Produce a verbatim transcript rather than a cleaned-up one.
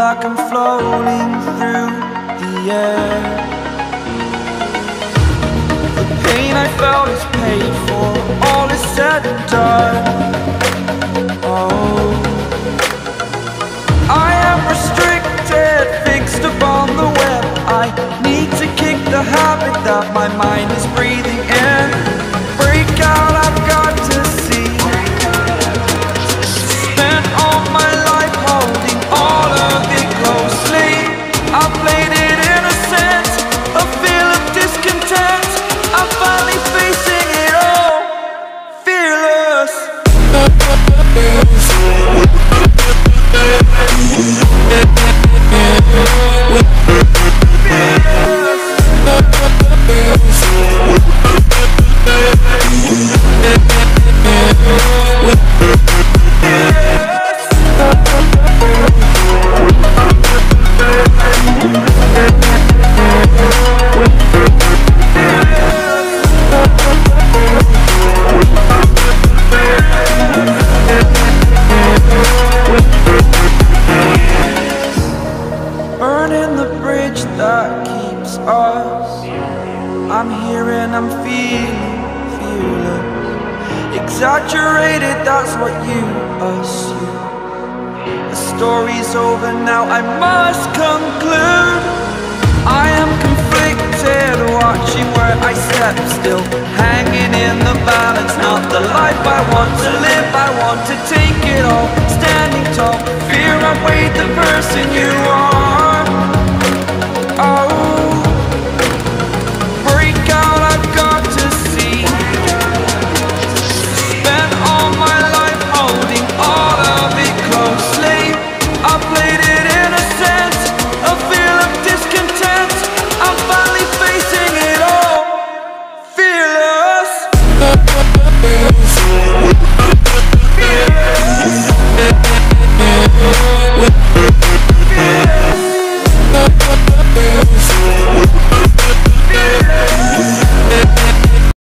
like I'm floating through the air. The pain I felt is paid for, all is said and done. Oh, I am restricted, fixed upon the web. I need to kick the habit that my mind is breathing in. Break out, I've got to see. Spent all my life holding all of it closely. I played it innocent, a feel of discontent. I'm finally facing it all, fearless. Burning the bridge that keeps us. I'm here and I'm feeling fearless. Exaggerated, that's what you assume. The story's over now, I must conclude.